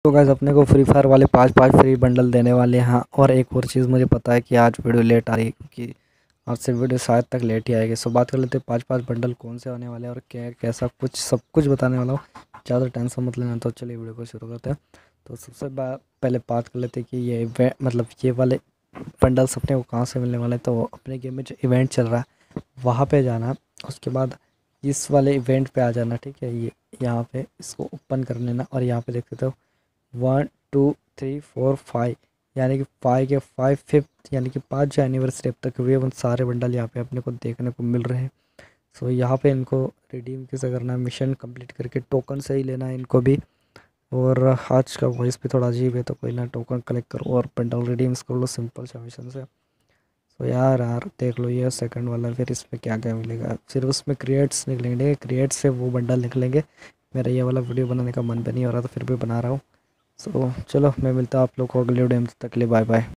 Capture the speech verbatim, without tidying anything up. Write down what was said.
तो गाइस अपने को फ्री फायर वाले पाँच पाँच फ्री बंडल देने वाले हैं। और एक और चीज़ मुझे पता है कि आज वीडियो लेट आ रही है क्योंकि आज से वीडियो शायद तक लेट ही आएगी। सो बात कर लेते हैं पाँच पाँच बंडल कौन से आने वाले हैं और क्या कैसा कुछ सब कुछ बताने वाला हूँ। ज़्यादा टेंशन मत लेना। तो चलिए वीडियो को शुरू करते हैं। तो सबसे पहले बात कर लेते हैं कि ये इवेंट मतलब ये वाले बंडल्स अपने को कहाँ से मिलने वाले हैं। तो अपने गेम में जो इवेंट चल रहा है वहाँ पर जाना, उसके बाद इस वाले इवेंट पर आ जाना। ठीक है, ये यहाँ पर इसको ओपन कर लेना और यहाँ पर देख सकते हो one two three four five यानी कि फाइव के फाइव फिफ्थ यानी कि पाँच जो एनिवर्सरी अब तक हुए उन सारे बंडल यहाँ पे अपने को देखने को मिल रहे हैं। सो यहाँ पे इनको रिडीम कैसे करना है, मिशन कंप्लीट करके टोकन से ही लेना है इनको भी। और आज का वॉइस भी थोड़ा अजीब है तो कोई ना, टोकन कलेक्ट करो और बंडल रिडीम्स कर लो सिंपल सा मिशन से। सो यार यार देख लो ये सेकंड वाला, फिर इसमें क्या क्या मिलेगा। फिर उसमें क्रिएट्स निकलेंगे, क्रिएट से वो बंडल निकलेंगे। मेरा ये वाला वीडियो बनाने का मन भी नहीं हो रहा था, फिर भी बना रहा हूँ। सो so, चलो मैं मिलता हूँ आप लोग को अगले वीडियो में। तक के लिए बाय बाय।